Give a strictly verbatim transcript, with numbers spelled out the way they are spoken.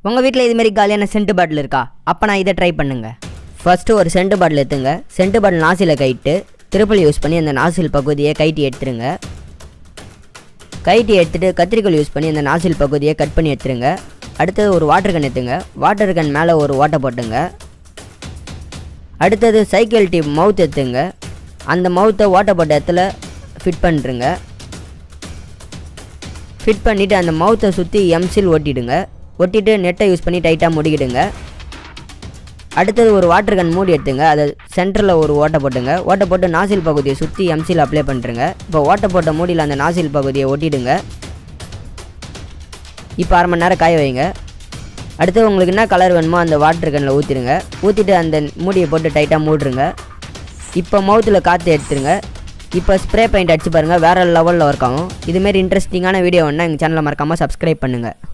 உங்கள் வீட்டில் இதுமாரி காலியான சென்ட் பாட்டில் இருக்கா? அப்போ நான் இதை ட்ரை பண்ணுங்க. ஃபஸ்ட்டு ஒரு சென்ட் பாட்டில் எடுத்துங்க. சென்ட் பாட்டில் நாசியில் கைட்டு திருப்பல் யூஸ் பண்ணி அந்த நாசில் பகுதியை கைட்டி எடுத்துருங்க. கைட்டி எடுத்துகிட்டு கத்திரிக்கோல் யூஸ் பண்ணி அந்த நாசில் பகுதியை கட் பண்ணி எடுத்துருங்க. அடுத்தது ஒரு வாட்டர் கன் எடுத்துங்க. வாட்டர் கன் மேலே ஒரு ஓட்டை போட்டுங்க. அடுத்தது சைக்கிள் டியூப் மவுத் எடுத்துங்க. அந்த மவுத்தை ஓட்டை போட்ட இடத்துல ஃபிட் பண்ணுறங்க. ஃபிட் பண்ணிவிட்டு அந்த மவுத்தை சுற்றி எம்சில் ஒட்டிடுங்க. ஒட்டிட்டு நெட்டை யூஸ் பண்ணி டைட்டாக முடிக்கிடுங்க. அடுத்தது ஒரு வாட்டர் கன் மூடி எடுத்துங்க. அதை சென்டரில் ஒரு ஓட்டை போட்டுங்க. ஓட்டை போட்டு நாசில் பகுதியை சுற்றி எம்சில் அப்ளை பண்ணுறங்க. இப்போ ஓட்டை போட்ட மூடியில் அந்த நாசில் பகுதியை ஒட்டிடுங்க. இப்போ அரை மணி நேரம் காய வைங்க. அடுத்து உங்களுக்கு என்ன கலர் வேணுமோ அந்த வாட்டர் கன்னில் ஊற்றிடுங்க. ஊற்றிட்டு அந்த மூடியை போட்டு டைட்டாக மூடுருங்க. இப்போ மவுத்தில் காற்று எடுத்துருங்க. இப்போ ஸ்ப்ரே பெயிண்ட் அடிச்சு பாருங்கள், வேறு லெவலில் ஒர்க் ஆகும். இதுமாரி இன்ட்ரெஸ்டிங்கான வீடியோ வேணால் எங்கள் சேனலை மறக்காமல் சப்ஸ்கிரைப் பண்ணுங்கள்.